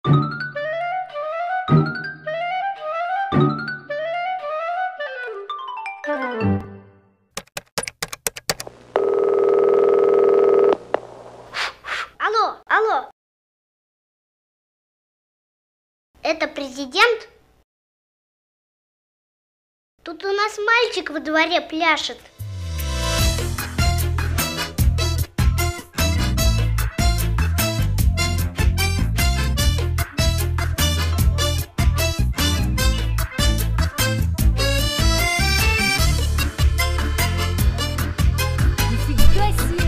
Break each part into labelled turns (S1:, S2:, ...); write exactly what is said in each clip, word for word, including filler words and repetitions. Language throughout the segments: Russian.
S1: Алло, алло. Это президент? Тут у нас мальчик во дворе пляшет.
S2: Нифига себе!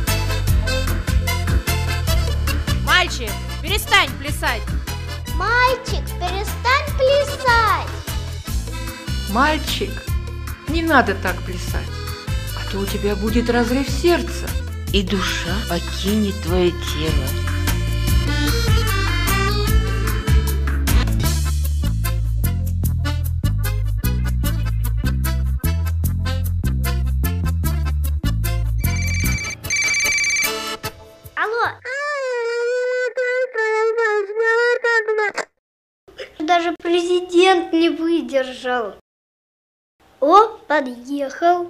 S3: Мальчик, перестань плясать!
S1: Мальчик, перестань плясать!
S4: Мальчик, не надо так плясать, а то у тебя будет разрыв сердца,
S5: и душа покинет твое тело.
S1: Алло! Даже президент не выдержал. О, подъехал.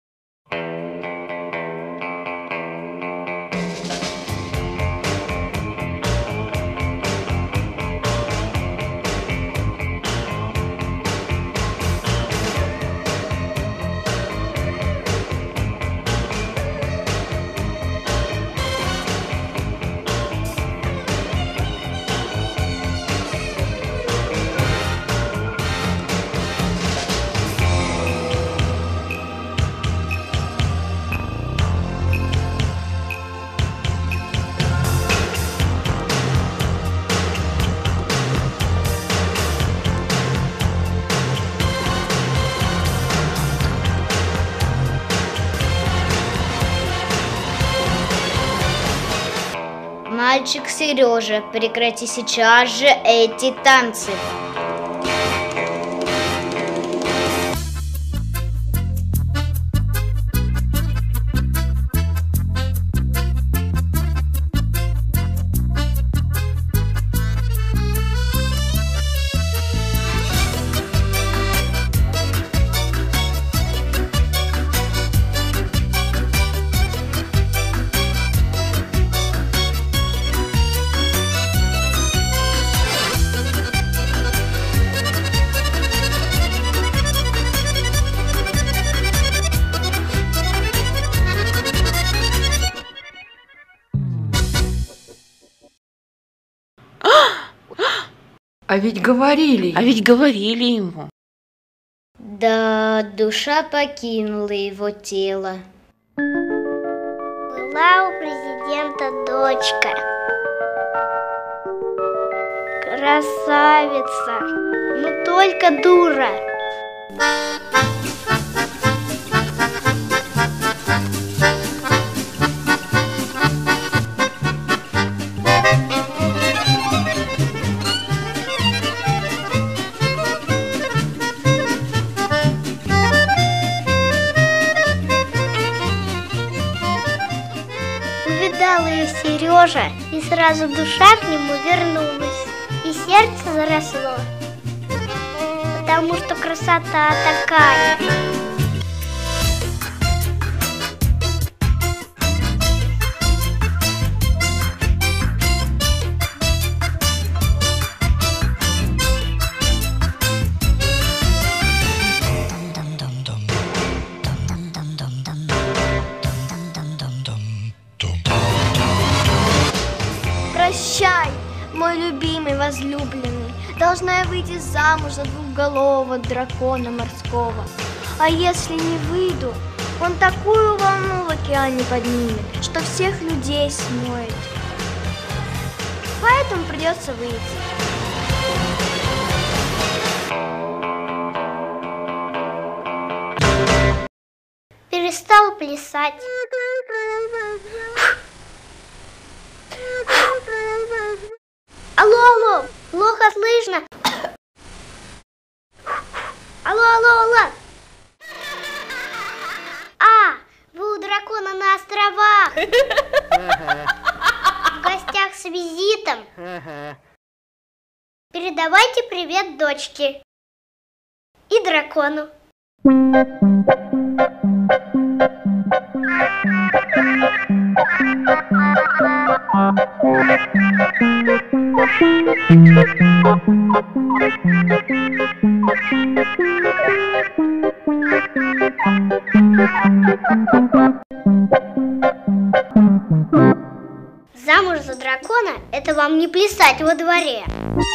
S1: Мальчик Сережа, прекрати сейчас же эти танцы.
S4: А ведь говорили.
S5: А ведь говорили ему.
S1: Да, душа покинула его тело. Была у президента дочка. Красавица, но только дура. Увидал ее Сережа, и сразу душа к нему вернулась, и сердце заросло, потому что красота такая. Прощай, мой любимый возлюбленный, должна я выйти замуж за двухголового дракона морского. А если не выйду, он такую волну в океане поднимет, что всех людей смоет. Поэтому придется выйти. Перестал плясать. Алло, алло, плохо слышно. Алло, алло, алло. А, вы у дракона на островах. В гостях с визитом. Передавайте привет дочке и дракону. Замуж за дракона – это вам не плясать во дворе.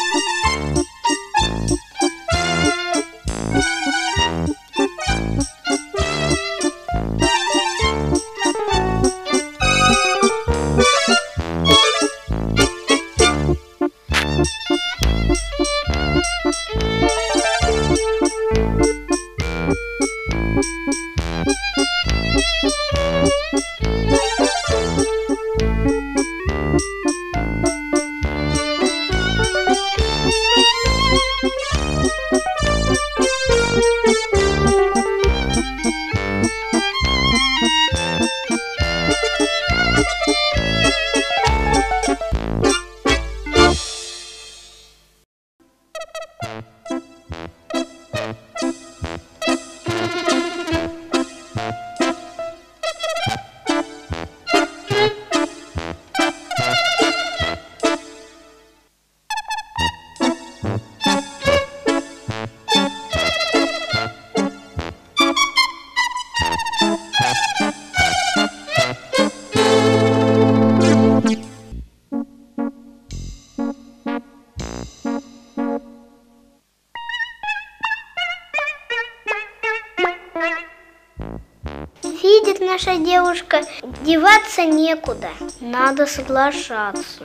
S1: Видит наша девушка, деваться некуда, надо соглашаться.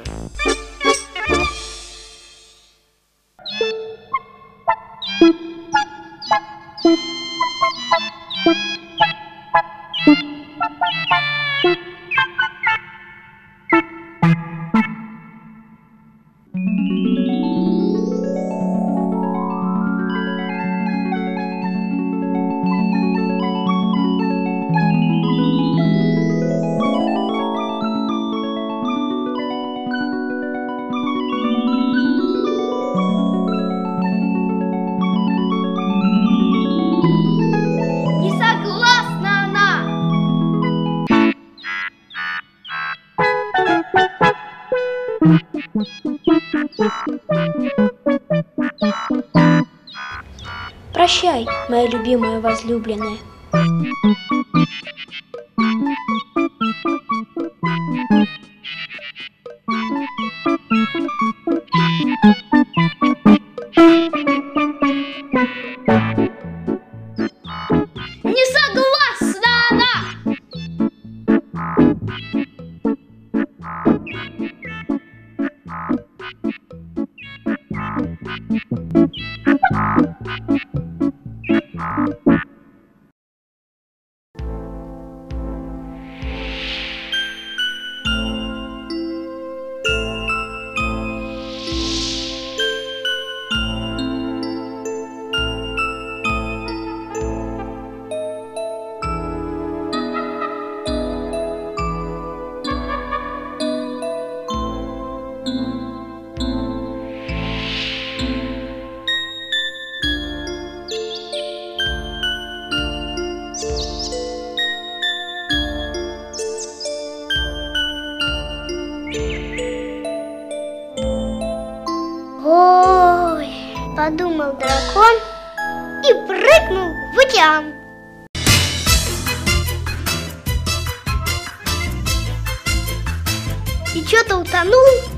S1: Прощай, моя любимая возлюбленная.
S2: Не согласна она!
S1: Ой, подумал дракон и прыгнул в океан. И что-то утонул